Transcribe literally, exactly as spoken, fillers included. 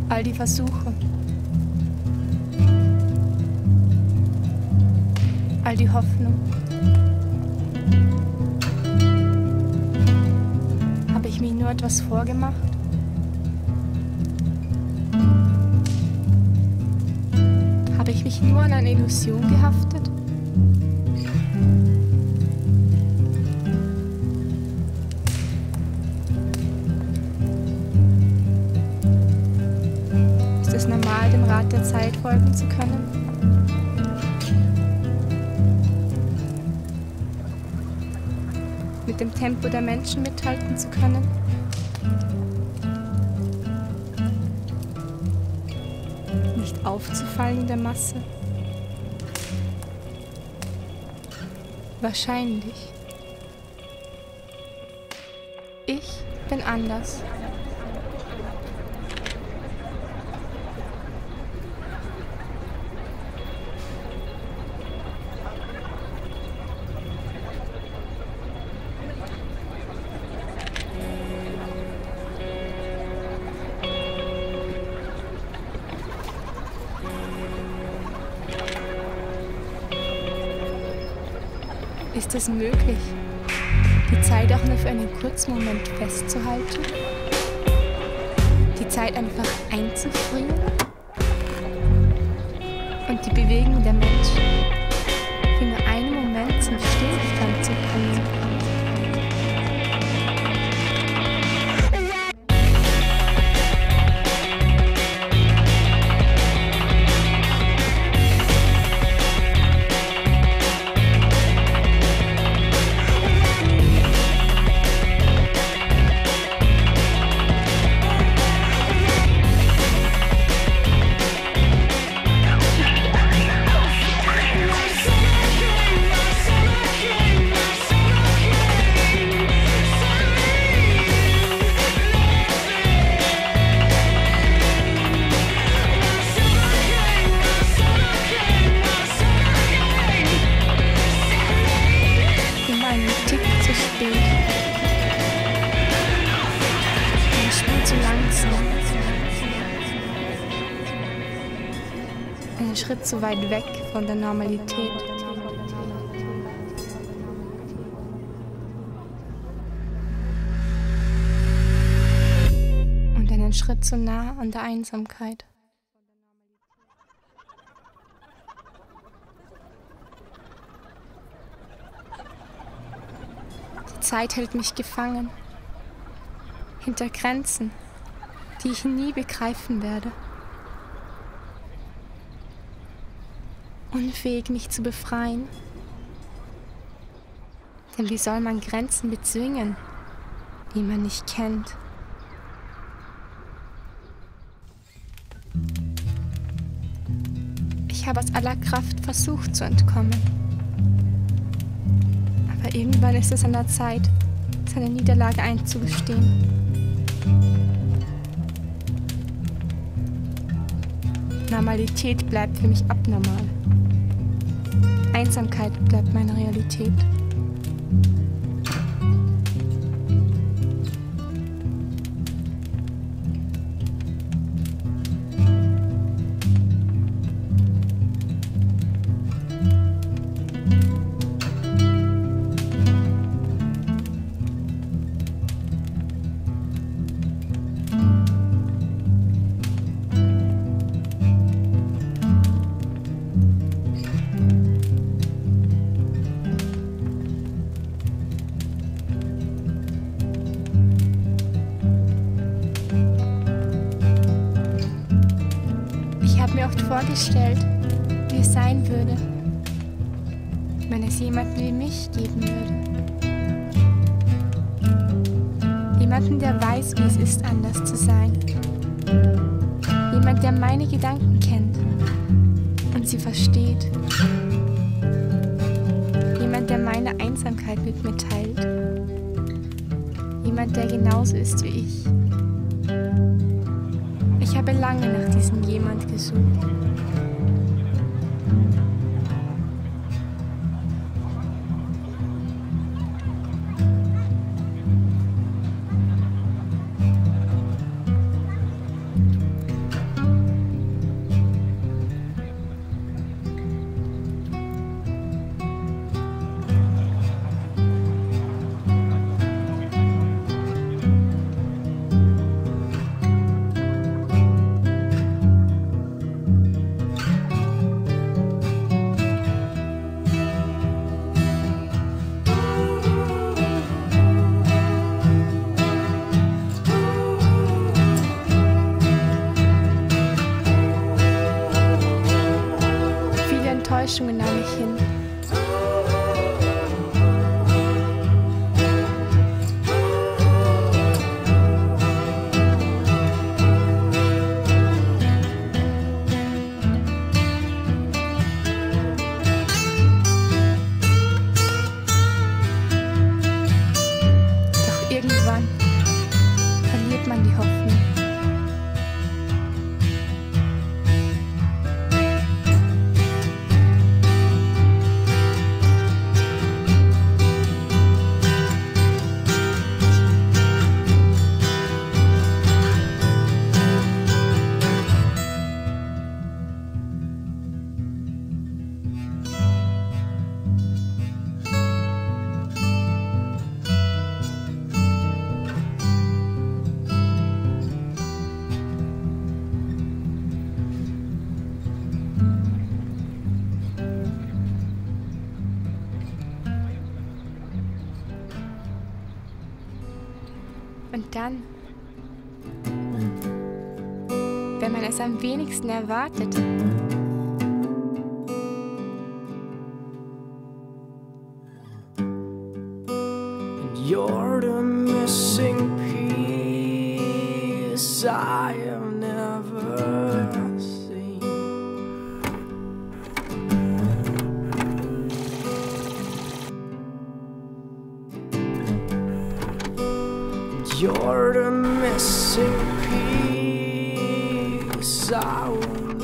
All die Versuche, all die Hoffnung. Habe ich mir nur etwas vorgemacht? Habe ich mich nur an eine Illusion gehaftet? Ist es normal, dem Rat der Zeit folgen zu können? Mit dem Tempo der Menschen mithalten zu können? Nicht aufzufallen in der Masse? Wahrscheinlich. Ich bin anders. Ist es möglich, die Zeit auch nur für einen kurzen Moment festzuhalten? Die Zeit einfach einzufrieren? Und die Bewegung der Menschen für nur einen Moment zum Stillstand zu bringen? Einen Schritt zu weit weg von der Normalität. Und einen Schritt zu nah an der Einsamkeit. Die Zeit hält mich gefangen, hinter Grenzen, die ich nie begreifen werde. Unfähig, mich zu befreien. Denn wie soll man Grenzen bezwingen, die man nicht kennt? Ich habe aus aller Kraft versucht zu entkommen. Aber irgendwann ist es an der Zeit, seine Niederlage einzugestehen. Normalität bleibt für mich abnormal. Einsamkeit bleibt meine Realität. Ich habe mir oft vorgestellt, wie es sein würde, wenn es jemanden wie mich geben würde. Jemanden, der weiß, wie es ist, anders zu sein. Jemand, der meine Gedanken kennt und sie versteht. Jemand, der meine Einsamkeit mit mir teilt. Jemand, der genauso ist wie ich. Ich habe lange nach diesem jemand gesucht. verliert man die Hoffnung. Und dann, wenn man es am wenigsten erwartet, and you're the missing piece I have never seen. You're the missing piece I will